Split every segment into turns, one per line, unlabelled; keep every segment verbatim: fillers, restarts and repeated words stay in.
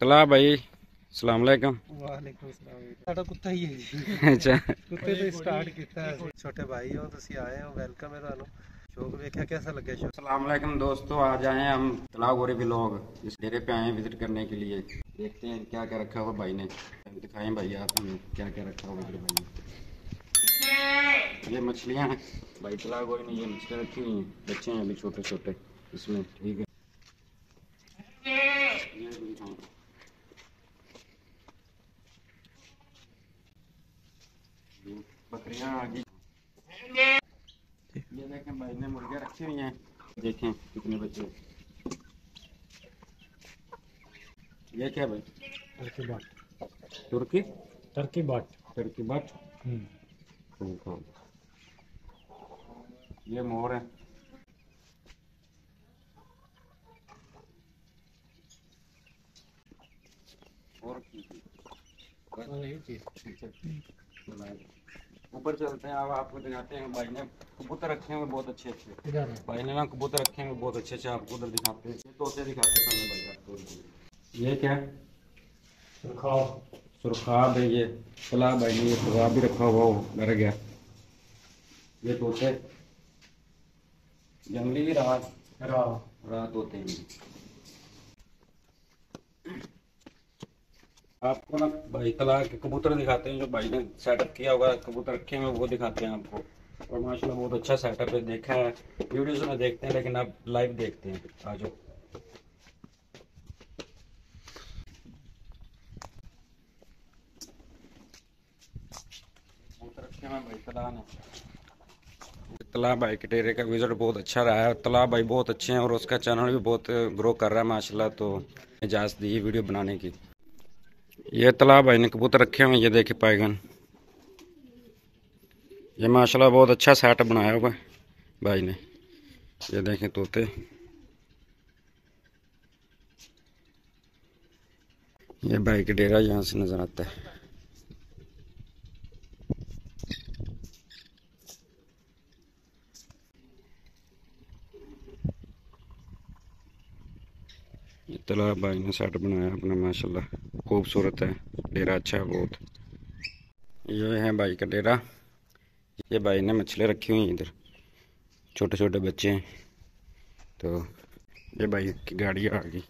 तला भाई अस्सलाम वालेकुम।
वालेकुम सलाम। साडा कुत्ता ही है जी।
अच्छा
कुत्ते तो स्टार्ट किया है। छोटे भाई हो तुसी आए हो, वेलकम है ਤੁਹਾਨੂੰ। शौक वेख्या कैसा लगे शौक?
अस्सलाम वालेकुम दोस्तों, आज आए हैं हम तलाव गोरी व्लॉग। इस डेरे पे आए हैं विजिट करने के लिए। देखते हैं क्या क्या रखा हुआ भाई ने, दिखाएं भाई आप हमें क्या क्या रखा हुआ इधर भाई ने। ये मछलियाँ हैं भाई, तलाव गोरी ने ये मछलियाँ रखी हुई हैं। बच्चे हैं अभी छोटे छोटे इसमें, ठीक है। ये भी दिखाएं। बकरियाँ आ गई। ये देखें भाई ने मुर्गियाँ रखी हुई हैं, देखें कितने बच्चे। ये क्या भाई?
टर्की बाट।
तुर्की
टर्की बाट।
टर्की बट। ये मोर है। और ऊपर चलते हैं, अब आपको दिखाते हैं। भाई ने कबूतर रखे हुए बहुत अच्छे अच्छे। भाई ने ना कबूतर रखे हुए बहुत अच्छे अच्छे, आपको उधर दिखाते हैं। तोते दिखाते हैं पहले भाई आपको। ये क्या? सुरखाब। सुरखाब है ये। तलाब भाई ने ये सुरखाब भी रखा हुआ, वो डर गया। ये तोते जंगली रात रात रात होते हैं। आपको ना भाई तलाक के कबूतर दिखाते हैं जो भाई ने सेटअप किया होगा, कबूतर रखे हैं वो दिखाते हैं आपको। और माशाल्लाह बहुत अच्छा सेटअप है, देखा है वीडियोस में देखते हैं, लेकिन आप लाइव देखते हैं। आ जाओ। कबूतर रखे हैं भाई तलाक ने। तलाब भाई के डेरे का विजिट बहुत अच्छा रहा है। तलाब भाई बहुत अच्छे हैं और उसका चैनल भी बहुत ग्रो कर रहा है माशाल्लाह, तो इजाज़त दी वीडियो बनाने की। ये तलाब भाई ने कबूतर रखे हुए हैं, ये देखे पायगन। ये माशाल्लाह बहुत अच्छा सेटअप बनाया हुआ है भाई ने। ये देखें तोते। ये भाई का डेरा यहाँ से नजर आता है। ये तालाब भाई ने सेटअप बनाया अपना, माशाल्लाह खूबसूरत है डेरा, अच्छा है बहुत। ये है भाई का डेरा। ये भाई ने मछलियाँ रखी हुई हैं इधर, छोटे छोटे बच्चे हैं। तो ये भाई की गाड़ी आ गई।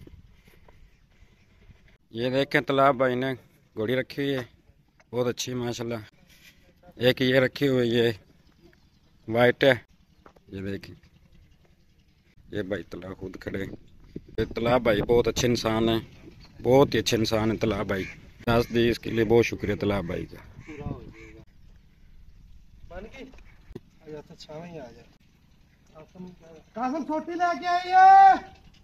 ये देखें तालाब भाई ने घोड़ी रखी हुई है बहुत अच्छी माशाल्लाह। एक ये रखी हुई है, ये वाइट है। ये देखें ये भाई तालाब खुद खड़े। ये तालाब भाई बहुत अच्छे इंसान है, बहुत ही अच्छे इंसान है तालाब भाई। इजाज़त दी इसके लिए बहुत शुक्रिया तालाब भाई का।
कासम छोटी लेके आइए।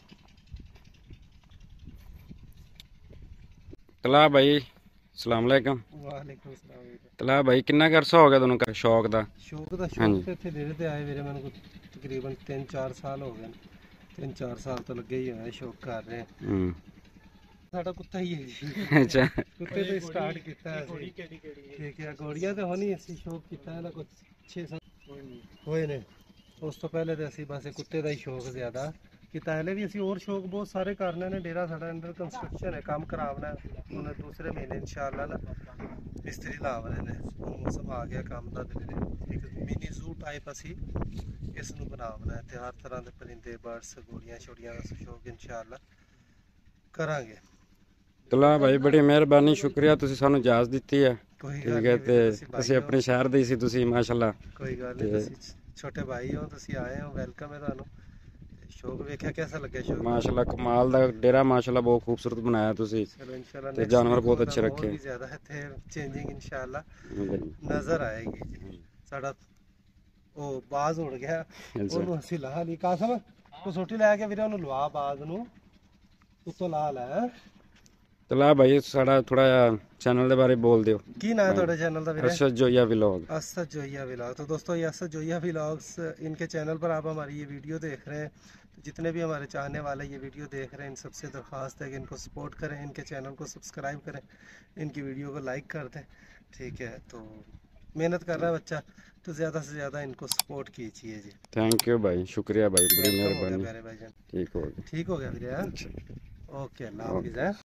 तालाब भाई अस्सलाम वालेकुम।
वालेकुम सलाम।
तालाब भाई कितना अरसा हो गया दोनों का शौक दा?
शौक दा
हाँ
शौक
जी।
ते इत्थे डेरे ते आए मेरे मैंने तकरीबन तीन चार साल हो गए। तीन चार साल तो लगे ही हुए शौक कर रहे हैं।
हम्म।
साडा कुत्ता ही है जी।
अच्छा
कुत्ते तो स्टार्ट किया है। ठीक है, घोड़ियां तो होनी असी शौक किया है ना कुछ छे सात होए ने। उस तो पहले तो असी बस कुत्ते का ही शौक ज्यादा किता है। भी असी और शौक बहुत सारे करने ने। डेरा साडा अंडर कंस्ट्रक्शन है, काम करावना उन्हें दूसरे महीने इंशाअल्लाह ना मिस्त्री लावने ने। मौसम आ गया काम का, एक मिनी जू टाइप असी इस नूं बनावना है। ते हर तरह के परिंदे बर्ड्स घोड़ियां छोड़ियां का शौक इंशाअल्लाह करांगे।
तालाब भाई बड़ी मेहरबानी, शुक्रिया तुसी सानू इजाज़त दित्ती है।
कोई
ठीक
गल
है,
नहीं
ते
वीर, तुसी भाई
ਅਸੀਂ
हो।
अपने शहर ਦੇ ਸੀ ਤੁਸੀਂ माशाल्लाह।
कोई गल नहीं, तुसी छोटे भाई हो, तुसी आए हो, वेलकम है ਤੁਹਾਨੂੰ। शौक वेख्या कैसा लगे शौक?
माशाल्लाह कमाल दा डेरा, माशाल्लाह बहुत खूबसूरत बनाया तुसी।
चलो इंशाल्लाह
ते
नेक्स्ट
जानवर
वीडियो
बहुत
दा
अच्छे
और
रखे।
भी ज्यादा इत्थे चेंजिंग इंशाल्लाह नजर आएगी जी। साडा ओ बाज उड़ गया, ਉਹਨੂੰ ਅਸੀਂ ਲਾ ਲਈ। ਕਾਸਮ ਤੂੰ ਸੋਟੀ ਲੈ ਕੇ ਵੀਰੇ ਉਹਨੂੰ ਲਵਾ ਬਾਜ਼ ਨੂੰ, ਉੱਤੋਂ ਲਾ ਲੈ।
तालाब भाई साड़ा थोड़ा चैनल के बारे बोल दियो।
की नाम है ਤੁਹਾਡੇ चैनल का वीरे?
अरशद जोया व्लॉग।
असद जोया व्लॉग। तो दोस्तों ये असद जोया व्लॉग्स, इनके चैनल पर आप हमारी ये वीडियो देख रहे हैं। तो जितने भी हमारे चाहने वाले ये वीडियो देख रहे हैं, इन सबसे दरख्वास्त है कि इनको सपोर्ट करें, इनके चैनल को सब्सक्राइब करें, इनकी वीडियो को लाइक कर दें। ठीक है, तो मेहनत कर रहा है बच्चा, तो ज़्यादा से ज़्यादा इनको सपोर्ट कीजिए जी।
थैंक यू भाई, शुक्रिया भाई, बड़ी
वेलकम हो गया
मेहरबानी।
प्यारे भाईजान।
ठीक हो गया।
ठीक हो गया वीरे?
अच्छा
ओके, अल्लाह हाफिज़ है।